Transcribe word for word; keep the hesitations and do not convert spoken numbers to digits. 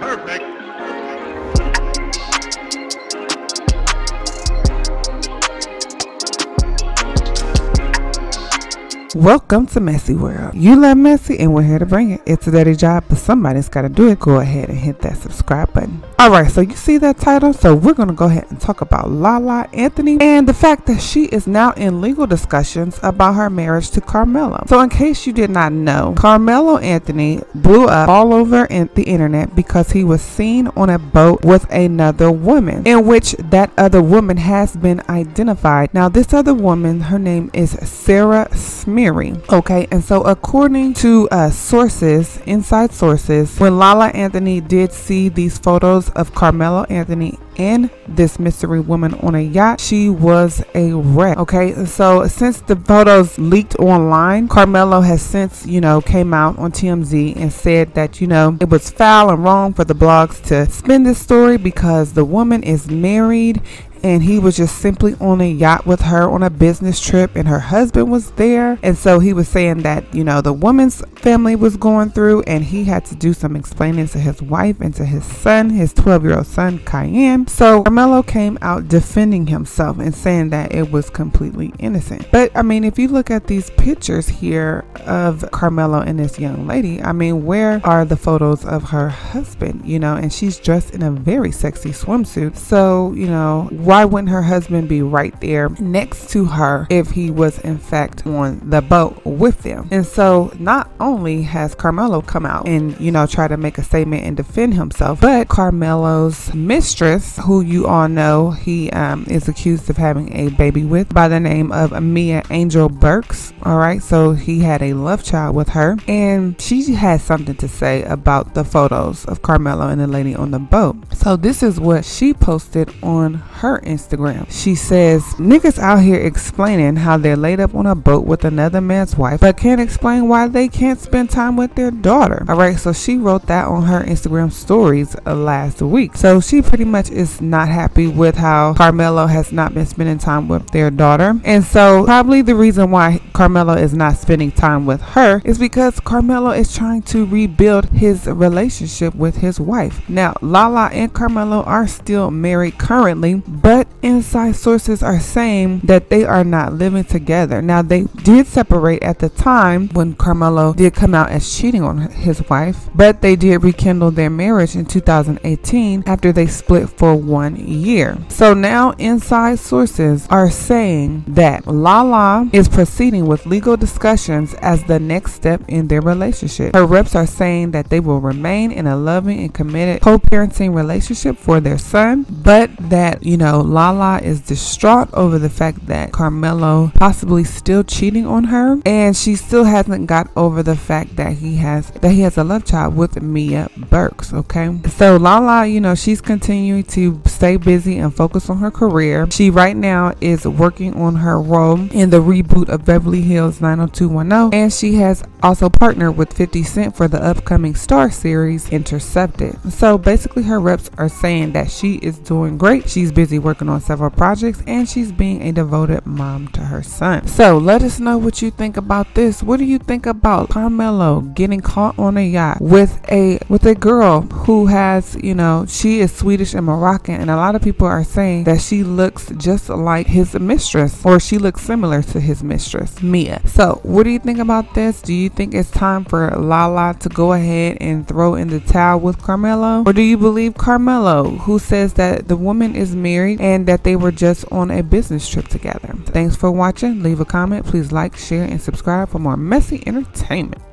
Perfect. Welcome to Messy World. You love messy and we're here to bring it. It's a dirty job, but somebody's got to do it. Go ahead and hit that subscribe button. All right, so you see that title? So we're going to go ahead and talk about Lala Anthony and the fact that she is now in legal discussions about her marriage to Carmelo. So in case you did not know, Carmelo Anthony blew up all over in the internet because he was seen on a boat with another woman, in which that other woman has been identified. Now, this other woman, her name is Sarah Smith. Okay, and so according to uh, sources, inside sources, when Lala Anthony did see these photos of Carmelo Anthony and this mystery woman on a yacht, she was a wreck. Okay, so since the photos leaked online, Carmelo has since, you know, came out on T M Z and said that, you know, it was foul and wrong for the blogs to spin this story because the woman is married and he was just simply on a yacht with her on a business trip and her husband was there. And so he was saying that, you know, the woman's family was going through and he had to do some explaining to his wife and to his son, his twelve year old son, Cayenne. So Carmelo came out defending himself and saying that it was completely innocent. But I mean, if you look at these pictures here of Carmelo and this young lady, I mean, where are the photos of her husband? You know, and she's dressed in a very sexy swimsuit. So, you know, why wouldn't her husband be right there next to her if he was in fact on the boat with them? And so not only has Carmelo come out and, you know, try to make a statement and defend himself, but Carmelo's mistress, who you all know he um, is accused of having a baby with by the name of Mia Angel Burks. All right, so he had a love child with her, and she had something to say about the photos of Carmelo and the lady on the boat. So this is what she posted on her Instagram. She says, niggas out here explaining how they're laid up on a boat with another man's wife, but can't explain why they can't spend time with their daughter. All right, so she wrote that on her Instagram stories uh, last week. So she pretty much is not happy with how Carmelo has not been spending time with their daughter. And so probably the reason why Carmelo is not spending time with her is because Carmelo is trying to rebuild his relationship with his wife. Now, Lala and Carmelo are still married currently, but inside sources are saying that they are not living together. Now, they did separate at the time when Carmelo did come out as cheating on his wife, but they did rekindle their marriage in two thousand eighteen after they split for one year. So now inside sources are saying that Lala is proceeding with legal discussions as the next step in their relationship. Her reps are saying that they will remain in a loving and committed co-parenting relationship for their son, but that, you know, Lala is distraught over the fact that Carmelo possibly still cheating on her, and she still hasn't got over the fact that he has that he has a love child with Mia Burks. Okay, so Lala, you know, she's continuing to stay busy and focus on her career. She right now is working on her role in the reboot of Beverly Hills nine oh two one oh, and she has also partnered with fifty Cent for the upcoming Star series Intercepted. So basically her reps are saying that she is doing great. She's busy working on several projects and she's being a devoted mom to her son. So let us know what you think about this. What do you think about Carmelo getting caught on a yacht with a with a girl who has, you know, she is Swedish and Moroccan, and a lot of people are saying that she looks just like his mistress, or she looks similar to his mistress, Mia. So what do you think about this? Do you think it's time for Lala to go ahead and throw in the towel with Carmelo, or do you believe Carmelo, who says that the woman is married and that they were just on a business trip together? Thanks for watching. Leave a comment. Please like, share, and subscribe for more messy entertainment.